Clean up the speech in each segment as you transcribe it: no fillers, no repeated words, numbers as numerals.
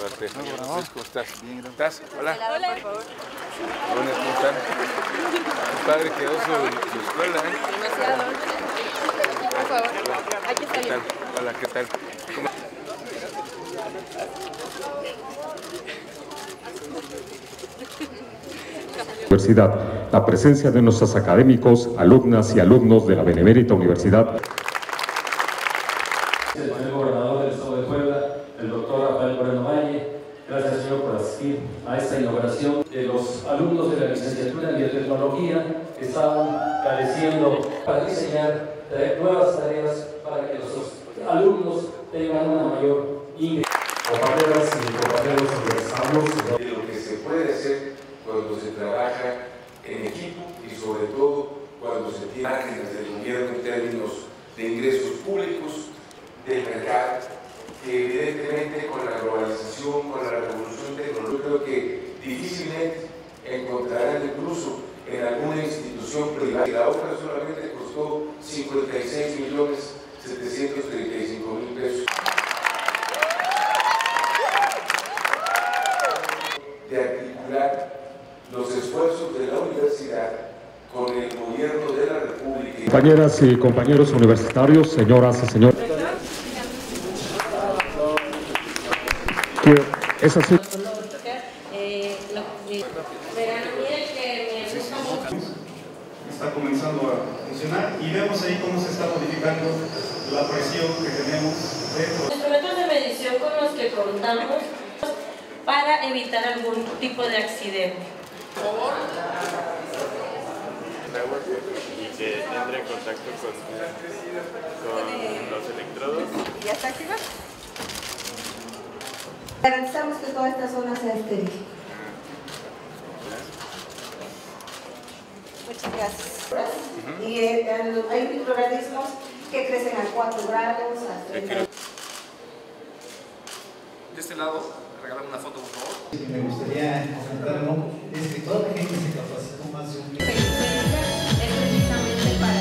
saludarte. No, ¿Cómo estás? Bien, ¿Estás? Hola. Hola, por favor. Buenas, ¿cómo están? Tu padre quedó su escuela, ¿eh? Demasiado. Por favor, aquí está ¿Qué bien. tal? Hola, ¿qué tal? ¿Cómo? Universidad, la presencia de nuestros académicos, alumnas y alumnos de la Benemérita Universidad. El señor gobernador del Estado de Puebla, el doctor Rafael Moreno Valle, gracias señor por asistir a esta inauguración. Los alumnos de la licenciatura en biotecnología estaban careciendo para diseñar nuevas tareas para que los alumnos tengan una mayor ingreso. Compañeras y compañeros, conversamos De lo que se puede hacer cuando se trabaja en equipo y sobre todo cuando se tiene márgenes del gobierno en términos de ingresos públicos, del mercado, que evidentemente con la globalización, con la revolución tecnológica, creo que difícilmente encontrarán incluso en alguna institución privada. La obra solamente costó 56.735.000 pesos. De articular los esfuerzos de la universidad con el gobierno de la República. Compañeras y compañeros universitarios, señoras y señores. Es así. Está comenzando a funcionar y vemos ahí cómo se está modificando la presión que tenemos dentro. Instrumentos de medición con los que contamos para evitar algún tipo de accidente. Y que entre en contacto con los electrodos. ¿Ya está activa? Garantizamos que toda esta zona sea estéril. Muchas gracias. Y hay microorganismos que crecen a 4 grados, a 3 grados. De este lado, regálame una foto, por favor. Me gustaría comentar, ¿no? Es que toda la gente se capacitó más de un mes. Es precisamente para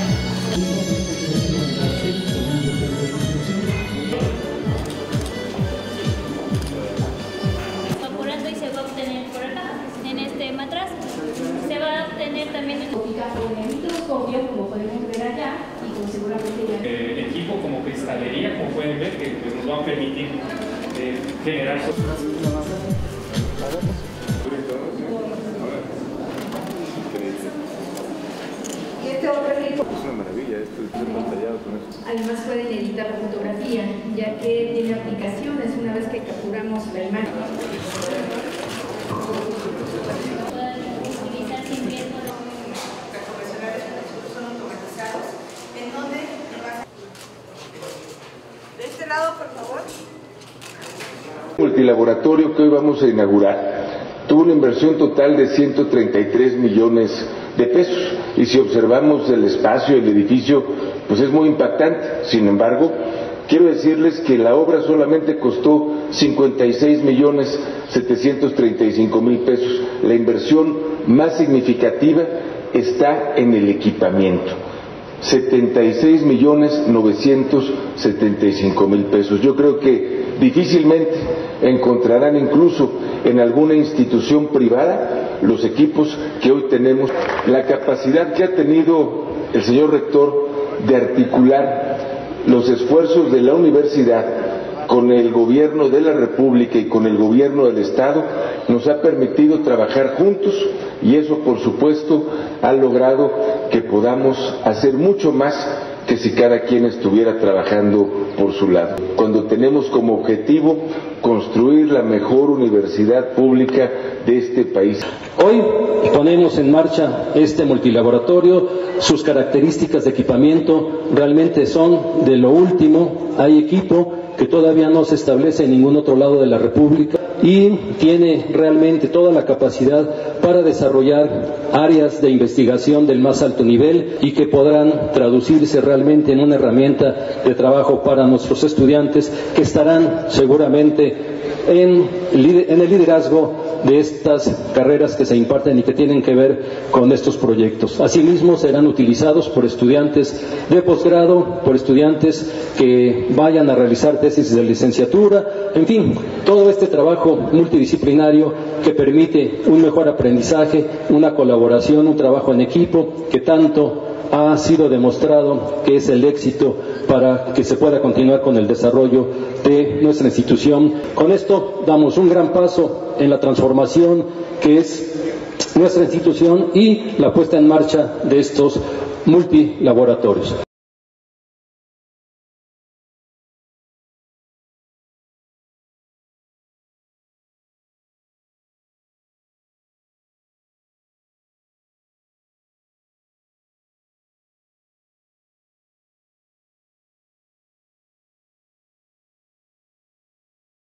evaporando y se va a obtener por acá, en este matraz. Se va a obtener también en el microscopio, como podemos ver allá, y como seguramente ya... equipo como cristalería, como pueden ver, que pues, nos va a permitir generar... Y este otro equipo. Es una maravilla esto de ser pantallado con esto. Además pueden editar la fotografía, ya que tiene aplicaciones una vez que capturamos la imagen. De este lado, por favor. El multilaboratorio que hoy vamos a inaugurar tuvo una inversión total de 133 millones de pesos y si observamos el espacio, el edificio, pues es muy impactante. Sin embargo, quiero decirles que la obra solamente costó 56.735.000 pesos. La inversión más significativa está en el equipamiento. 76.975.000 pesos. Yo creo que difícilmente encontrarán incluso en alguna institución privada los equipos que hoy tenemos. La capacidad que ha tenido el señor rector de articular los esfuerzos de la universidad con el gobierno de la República y con el gobierno del Estado nos ha permitido trabajar juntos y eso por supuesto ha logrado que podamos hacer mucho más que si cada quien estuviera trabajando por su lado. Cuando tenemos como objetivo construir la mejor universidad pública de este país. Hoy ponemos en marcha este multilaboratorio. Sus características de equipamiento realmente son de lo último. Hay equipo que todavía no se establece en ningún otro lado de la República y tiene realmente toda la capacidad para desarrollar áreas de investigación del más alto nivel y que podrán traducirse realmente en una herramienta de trabajo para nuestros estudiantes que estarán seguramente en el liderazgo de estas carreras que se imparten y que tienen que ver con estos proyectos. Asimismo, serán utilizados por estudiantes de posgrado, por estudiantes que vayan a realizar tesis de licenciatura, En fin, todo este trabajo multidisciplinario que permite un mejor aprendizaje, una colaboración, un trabajo en equipo que tanto ha sido demostrado que es el éxito para que se pueda continuar con el desarrollo de nuestra institución. Con esto damos un gran paso en la transformación que es nuestra institución y la puesta en marcha de estos multilaboratorios.